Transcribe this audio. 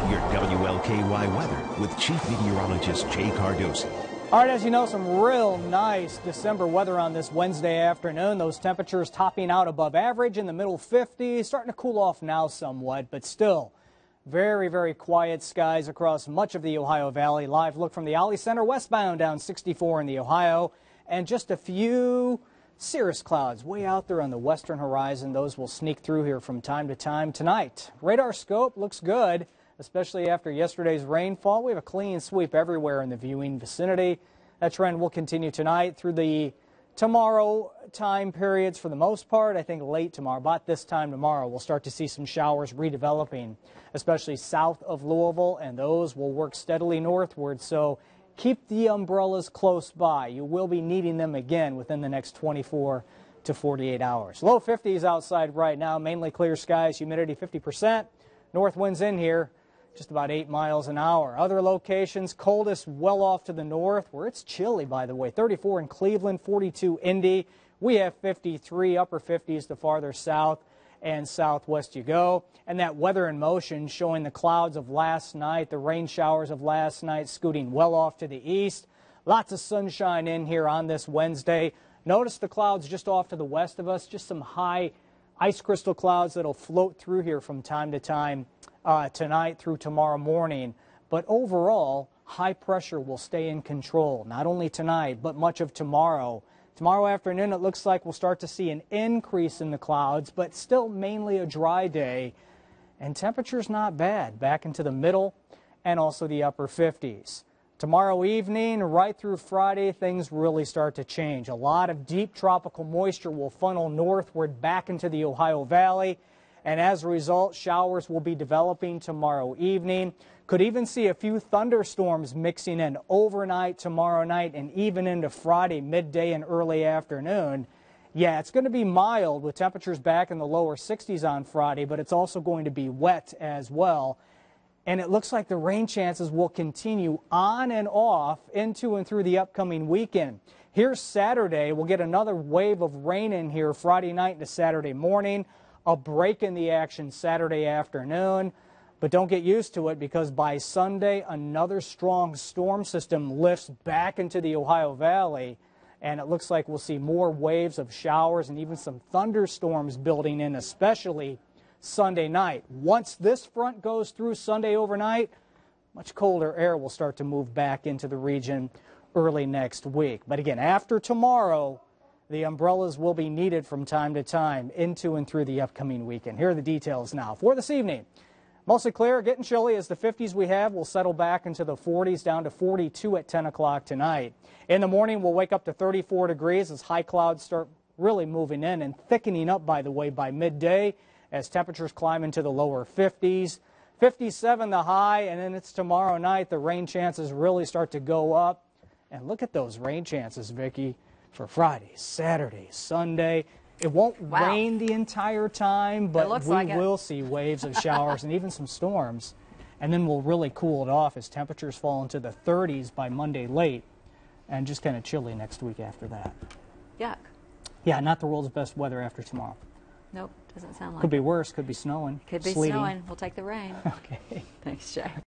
Your WLKY weather with Chief Meteorologist Jay Cardosi. All right, as you know, some real nice December weather on this Wednesday afternoon. Those temperatures topping out above average in the middle 50s, starting to cool off now somewhat, but still very, very quiet skies across much of the Ohio Valley. Live look from the Ollie Center westbound down 64 in the Ohio, and just a few cirrus clouds way out there on the western horizon. Those will sneak through here from time to time tonight. Radar scope looks good, especially after yesterday's rainfall. We have a clean sweep everywhere in the viewing vicinity. That trend will continue tonight through the tomorrow time periods for the most part. I think late tomorrow, about this time tomorrow, we'll start to see some showers redeveloping, especially south of Louisville, and those will work steadily northward. So keep the umbrellas close by. You will be needing them again within the next 24 to 48 hours. Low 50s outside right now, mainly clear skies, humidity 50%. North winds in here just about 8 miles an hour. Other locations, coldest well off to the north, where it's chilly, by the way. 34 in Cleveland, 42 Indy. We have 53, upper 50s the farther south and southwest you go. And that weather in motion showing the clouds of last night, the rain showers of last night scooting well off to the east. Lots of sunshine in here on this Wednesday. Notice the clouds just off to the west of us, just some high ice crystal clouds that'll float through here from time to time tonight through tomorrow morning. But overall, high pressure will stay in control, not only tonight, but much of tomorrow. Tomorrow afternoon, it looks like we'll start to see an increase in the clouds, but still mainly a dry day. And temperatures not bad, back into the middle and also the upper 50s. Tomorrow evening, right through Friday, things really start to change. A lot of deep tropical moisture will funnel northward back into the Ohio Valley. And as a result, showers will be developing tomorrow evening. Could even see a few thunderstorms mixing in overnight tomorrow night and even into Friday midday and early afternoon. Yeah, it's going to be mild with temperatures back in the lower 60s on Friday, but it's also going to be wet as well. And it looks like the rain chances will continue on and off into and through the upcoming weekend. Here's Saturday. We'll get another wave of rain in here Friday night into Saturday morning. A break in the action Saturday afternoon. But don't get used to it, because by Sunday, another strong storm system lifts back into the Ohio Valley. And it looks like we'll see more waves of showers and even some thunderstorms building in, especially Sunday night. Once this front goes through Sunday overnight, much colder air will start to move back into the region early next week. But again, after tomorrow, the umbrellas will be needed from time to time into and through the upcoming weekend. Here are the details now for this evening. Mostly clear, getting chilly as the 50s we have will settle back into the 40s, down to 42 at 10 o'clock tonight. In the morning, we'll wake up to 34 degrees as high clouds start really moving in and thickening up, by the way, by midday as temperatures climb into the lower 50s. 57 the high, and then it's tomorrow night. The rain chances really start to go up. And look at those rain chances, Vicki, for Friday, Saturday, Sunday. It won't rain the entire time, but we will see waves of showers and even some storms. And then we'll really cool it off as temperatures fall into the 30s by Monday late, and just kind of chilly next week after that. Yuck. Yeah, not the world's best weather after tomorrow. Nope, doesn't sound like Could be worse, could be snowing. Could be sleeting. snowing. We'll take the rain. Okay. Thanks, Jay.